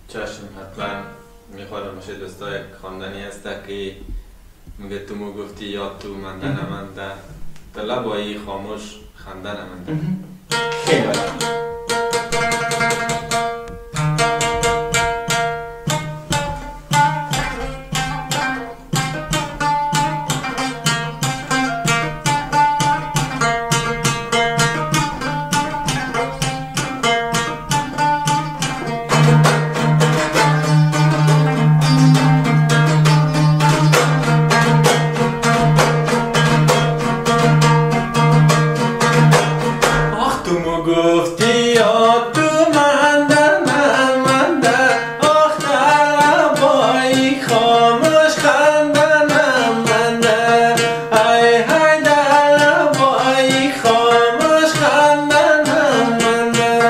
چشم حتما میخواد باشه دوستا. یک خواندنی هست که میگه تو مو گفتی یا تو منده نمنده در لبایی خاموش خنده نمنده. خیلی عالی. گفتی یا تو منده نمنده آخ در لبایی خاموش خنده نمنده ای های در لبایی خاموش خنده نمنده.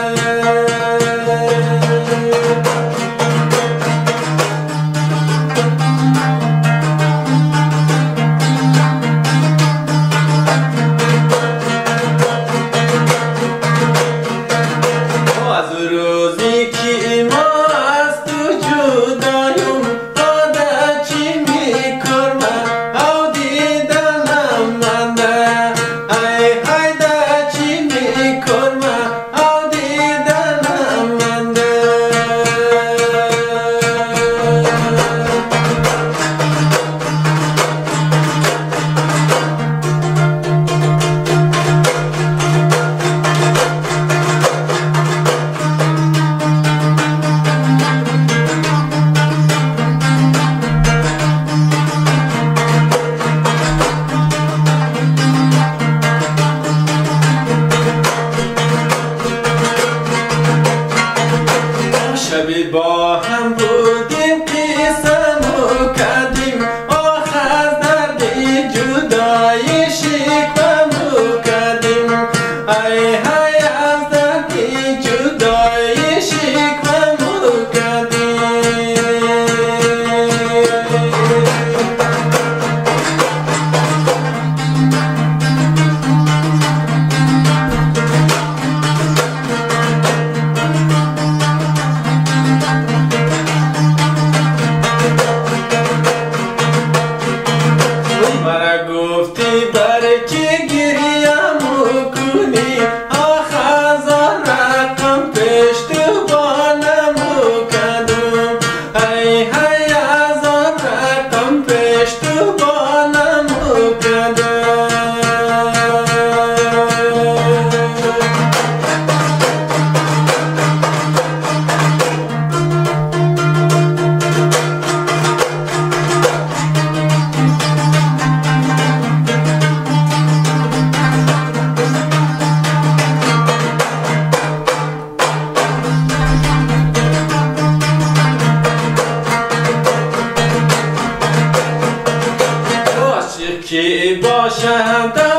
روزی که ما از تو جدایم داده چی میکرمه او دیدنم منده ای های ده چی میکرمه او دیدنم منده. شبی با هم بودیم قسمو کردیم آخ از درد جدایی شکوامو کردیم ای های از درد جدایی شکوامو کردیم. گفتی برای چی گریه‌مو کنی آخ هزار رقم پیش تو بانمو کردم ای های هزار رقم پیش تو بانمو کردم. که باشد